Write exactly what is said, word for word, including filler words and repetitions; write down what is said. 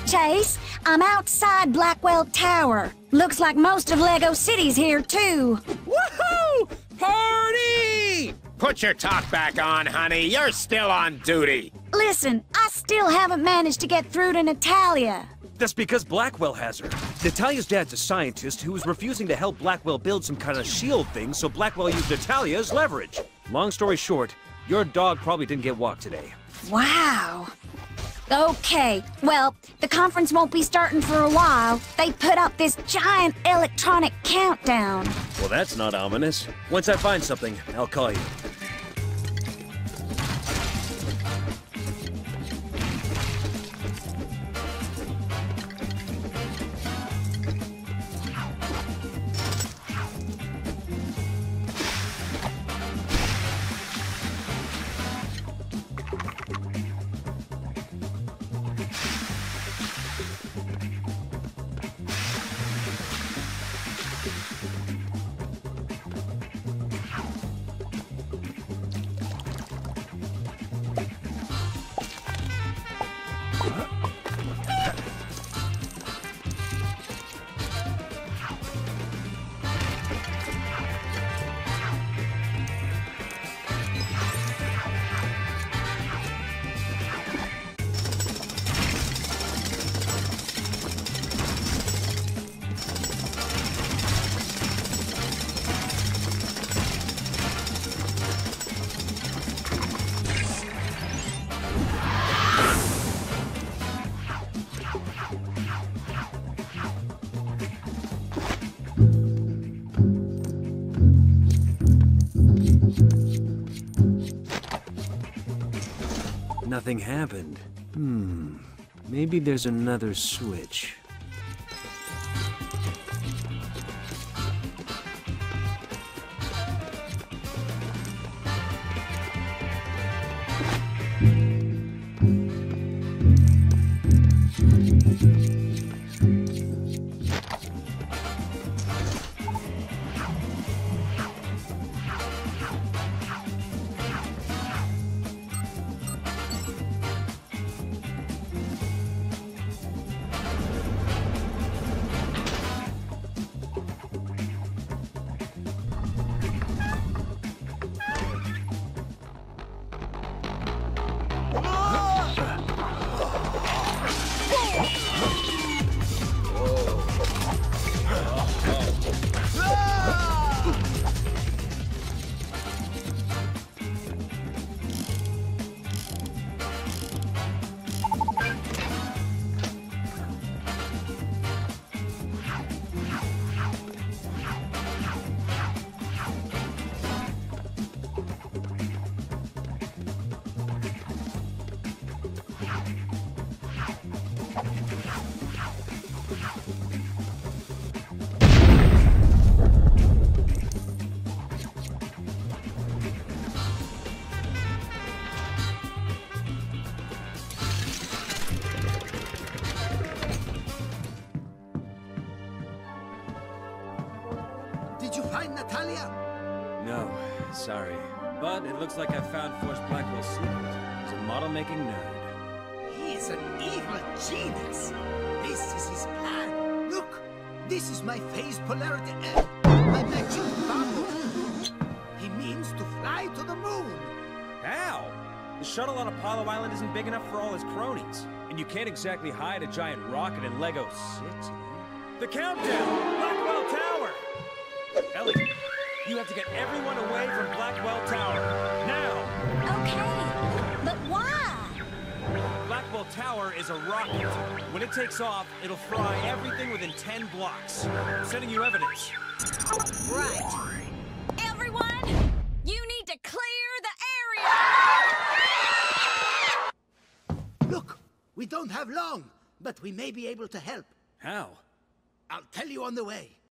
Chase. I'm outside Blackwell Tower. Looks like most of Lego City's here, too. Woohoo! Party! Put your talk back on, honey. You're still on duty. Listen, I still haven't managed to get through to Natalia. That's because Blackwell has her. Natalia's dad's a scientist who was refusing to help Blackwell build some kind of shield thing, so Blackwell used Natalia as leverage. Long story short, your dog probably didn't get walked today. Wow. Okay, well, the conference won't be starting for a while. They put up this giant electronic countdown. Well, that's not ominous. Once I find something, I'll call you. Nothing happened. Hmm. Maybe there's another switch. Did you find Natalia? No, sorry. But it looks like I found Force Blackwell's secret. He's a model-making nerd. He is an evil genius. This is his plan. Look, this is my phase polarity L. My magic bubble. He means to fly to the moon. How? The shuttle on Apollo Island isn't big enough for all his cronies. And you can't exactly hide a giant rocket in Lego City. The countdown! Blackwell Tower! Ellie, you have to get everyone away from Blackwell Tower. Now! Okay, but why? Blackwell Tower is a rocket. When it takes off, it'll fry everything within ten blocks. I'm sending you evidence. Right. Everyone, you need to clear the area! Look, we don't have long, but we may be able to help. How? I'll tell you on the way.